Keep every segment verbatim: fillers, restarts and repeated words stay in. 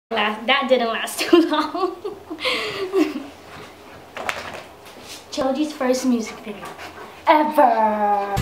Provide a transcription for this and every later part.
Last, that didn't last too long. Choji's first music video ever.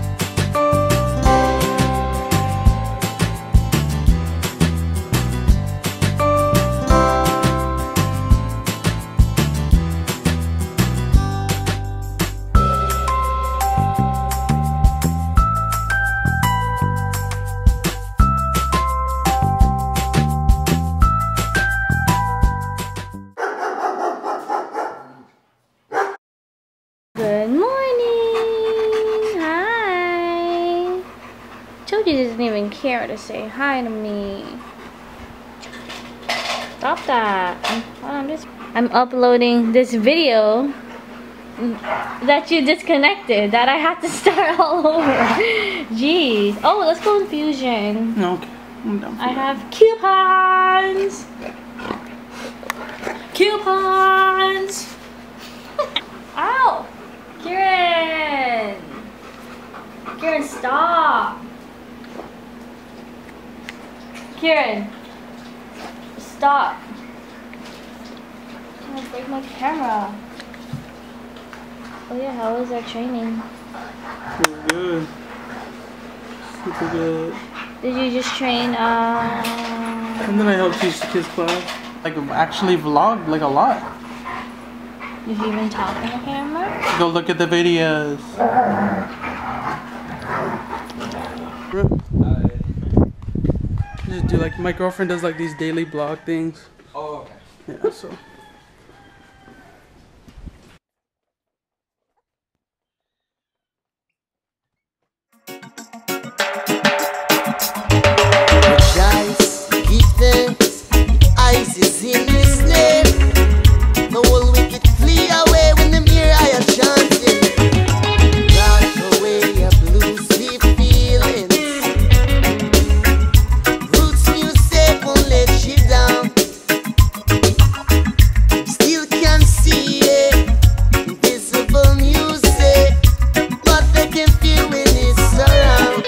Good morning! Hi! Choji doesn't even care to say hi to me. Stop that. I'm, hold on, just, I'm uploading this video that you disconnected, that I have to start all over. Jeez. Oh, let's go in Fusion. Okay. I'm done. I have coupons! Coupons! Ow! Kieran! Kieran, stop! Kieran! Stop! I'm gonna break my camera. Oh yeah, how was our training? It was good. Super good. Did you just train, uh... And then I helped teach the kids class. Like, actually vlogged, like, a lot. Did you even talk in the camera? Go look at the videos. Just do like my girlfriend does like these daily blog things. Oh, okay. Yeah, so. Rejoice, give thanks, eyes is in His name. The whole wicked flee away when them hear I am chanting. Wash away your blue sea feelings. Roots music won't let you down. Still can see it, invisible music, but they can feel when it's around.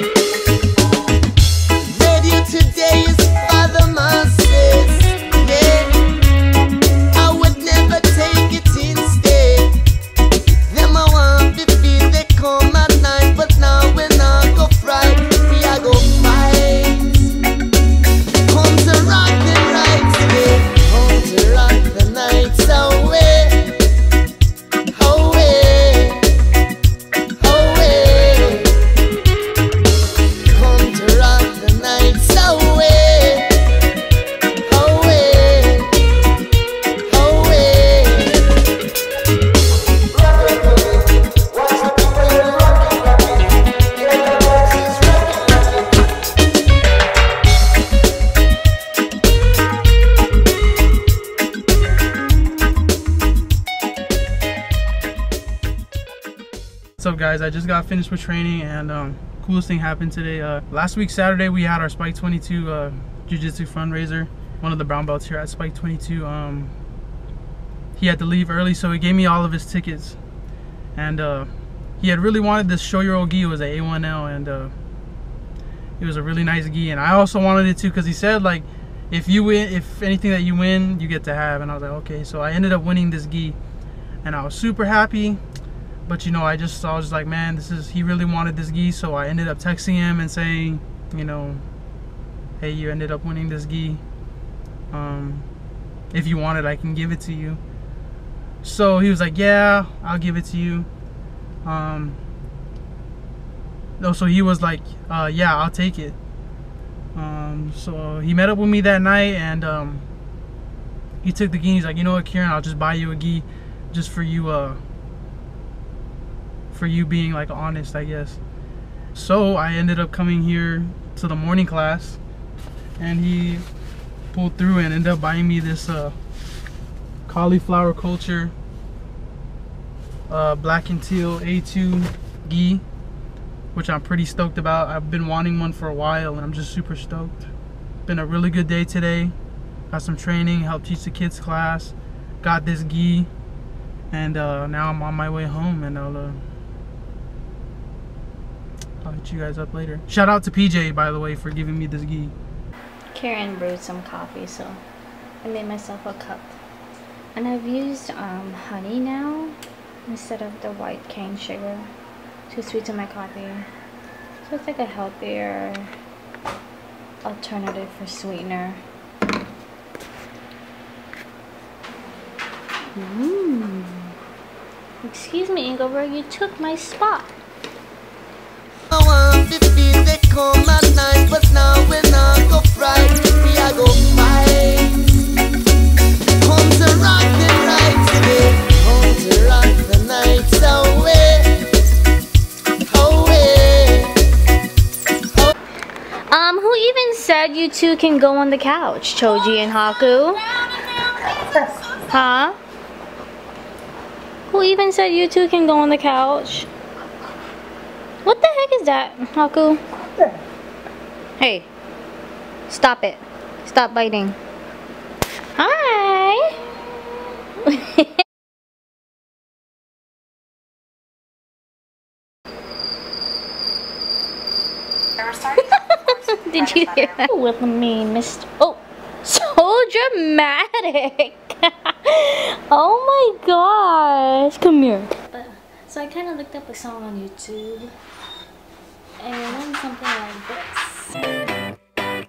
Radio today is for the masses, yeah. I would never take it instead. Them I want to feel they come at night, but now we not go fright, we a go fight. Come to rock the nights, yeah. Come to rock the nights away, away, away. Come to rock the nights away, away, away. What's up, guys? I just got finished with training, and um, coolest thing happened today. Uh, last week Saturday we had our Spike twenty-two uh, Jiu-Jitsu fundraiser. One of the brown belts here at Spike twenty-two. Um, he had to leave early, so he gave me all of his tickets, and uh, he had really wanted this show your old gi. It was an A one L, and uh, it was a really nice gi, and I also wanted it too because he said like if you win, if anything that you win, you get to have. And I was like, okay. So I ended up winning this gi, and I was super happy. But you know, I just I was like, man, this is, he really wanted this gi. So I ended up texting him and saying, you know, hey, you ended up winning this gi. Um, if you want it, I can give it to you. So he was like, yeah, I'll give it to you. Um, no, so he was like, uh, yeah, I'll take it. Um, so he met up with me that night, and um, he took the gi. He's like, you know what, Kieran, I'll just buy you a gi just for you, uh, for you being like honest, I guess. So I ended up coming here to the morning class, and he pulled through and ended up buying me this uh, cauliflower culture uh, black and teal A two gi, which I'm pretty stoked about. I've been wanting one for a while, and I'm just super stoked. Been a really good day today. Got some training, helped teach the kids class, got this gi, and uh, now I'm on my way home, and I'll uh, I'll hit you guys up later. Shout out to P J, by the way, for giving me this gi. Karen brewed some coffee, so I made myself a cup. And I've used um, honey now instead of the white cane sugar to sweeten my coffee. So it's like a healthier alternative for sweetener. Mmm. Excuse me, Engelberg, you took my spot. I want to feel they come at night, but now we're not go fright. We are go fight. Come to rock the nights away. Come to rock the nights away. Away. Um, who even said you two can go on the couch, Choji and Haku? Huh? Who even said you two can go on the couch? What the heck is that, Haku? Hey, stop it. Stop biting. Hi! Did you hear that? With me, Mister Oh, so dramatic! Oh my gosh! Come here. So I kind of looked up a song on YouTube, and it went something like this.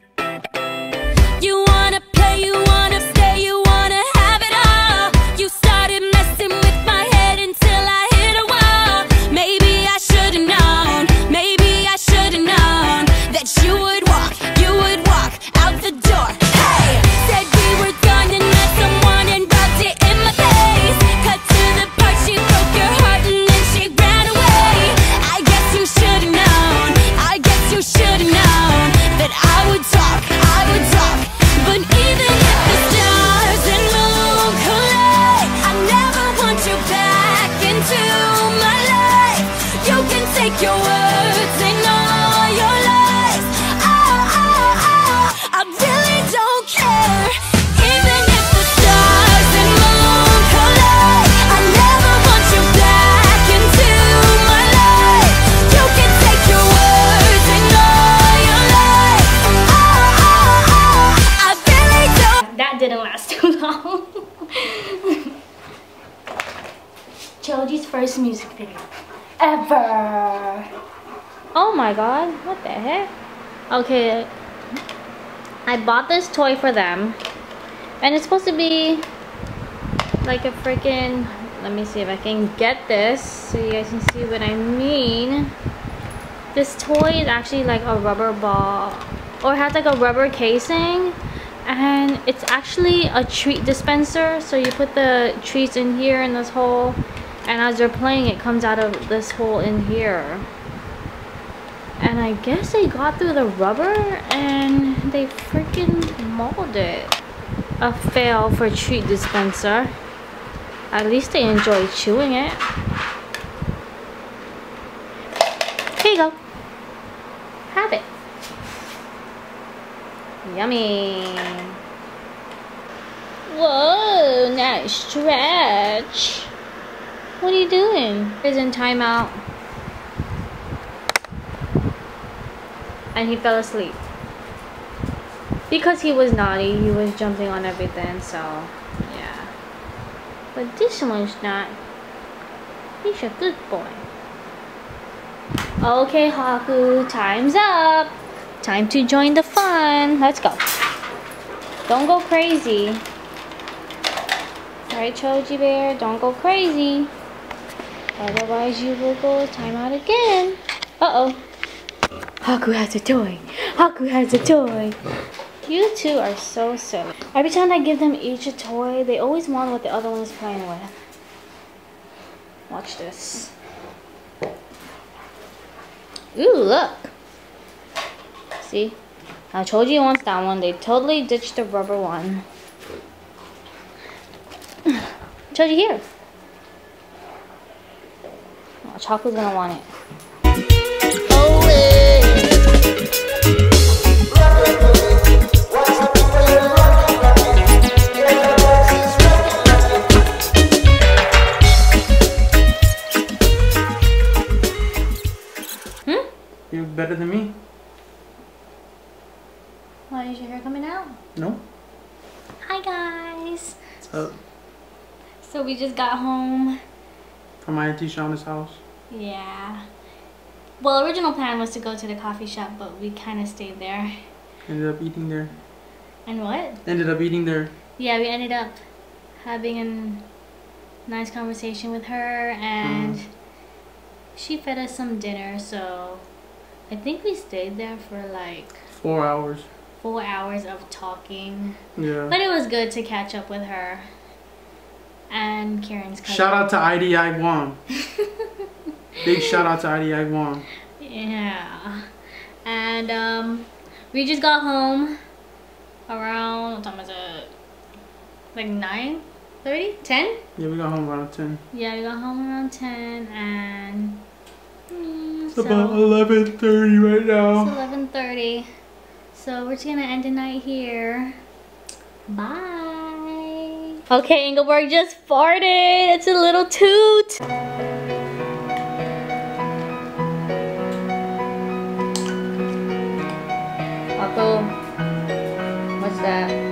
You wanna play, you wanna stay, you wanna have it all. You started messing with my head until I hit a wall. Maybe I should've known, maybe I should've known that you would walk, you would walk out the door. Hey, said we were gonna met someone and rubbed it in my face. Cut to the part, she broke your heart and then she ran away. I guess you should've known, I guess you should've known that I would talk, I would talk. But even if the stars and moon collide, I never want you back into my life. You can take your words and all your lies. Oh, oh, oh, I really don't care. Even if the stars and moon collide, I never want you back into my life. You can take your words and all your lies. Oh, oh, oh, I really don't. That didn't last too long. Choji's first music video ever. Oh my god, what the heck? Okay, I bought this toy for them, and it's supposed to be like a freaking, let me see if I can get this so you guys can see what I mean. This toy is actually like a rubber ball, or has like a rubber casing, and it's actually a treat dispenser. So you put the treats in here in this hole, and as they're playing, it comes out of this hole in here. And I guess they got through the rubber and they freaking mauled it. A fail for treat dispenser. At least they enjoy chewing it. Here you go. Have it. Yummy. Whoa, nice stretch. What are you doing? He's in timeout. And he fell asleep. Because he was naughty, he was jumping on everything, so yeah. But this one's not. He's a good boy. Okay, Haku, time's up. Time to join the fun. Let's go. Don't go crazy. Alright, Choji Bear, don't go crazy. Otherwise you will go timeout again. Uh-oh. Haku has a toy. Haku has a toy. You two are so silly. Every time I give them each a toy, they always want what the other one is playing with. Watch this. Ooh, look. See? Now Choji wants that one. They totally ditched the rubber one. Choji, here. Watch, Haku's gonna want it. You're better than me. Why is your hair coming out? No? Hi guys. What's up? So we just got home. From my Auntie Shauna's house. Yeah. Well, original plan was to go to the coffee shop, but we kind of stayed there. Ended up eating there. And what? Ended up eating there. Yeah, we ended up having a nice conversation with her, and mm. she fed us some dinner, so I think we stayed there for like four hours. Four hours of talking. Yeah. But it was good to catch up with her. And Kieran's cousin. Shout out to I D I Guam. Big shout out to I D I Guam. Yeah. And um, we just got home around, what time is it? Like nine thirty? ten? Yeah, we got home around ten. Yeah, we got home around ten, and mm, it's so about eleven thirty right now. It's eleven thirty. So we're just gonna end the night here. Bye. Okay, Engelberg just farted. It's a little toot. Otto, what's that?